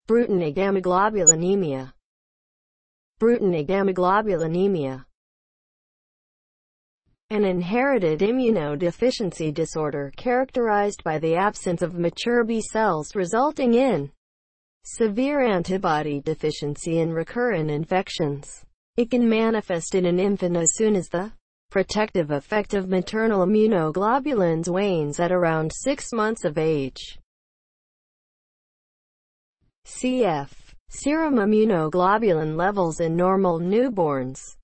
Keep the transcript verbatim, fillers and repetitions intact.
Bruton agammaglobulinemia. Bruton agammaglobulinemia. An inherited immunodeficiency disorder characterized by the absence of mature B cells resulting in severe antibody deficiency and recurrent infections. It can manifest in an infant as soon as the protective effect of maternal immunoglobulins wanes at around six months of age. Cf. Serum immunoglobulin levels in normal newborns.